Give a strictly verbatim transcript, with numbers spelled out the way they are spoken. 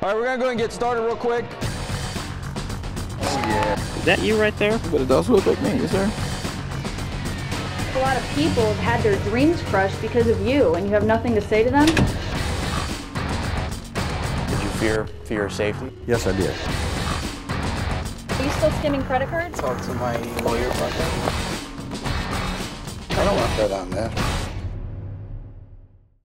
All right, we're gonna go ahead and get started real quick. Oh yeah. Is that you right there? But it does look like me, yes sir. A lot of people have had their dreams crushed because of you, and you have nothing to say to them? Did you fear for your safety? Yes, I did. Are you still skimming credit cards? Talk to my lawyer about that. I don't want that on there.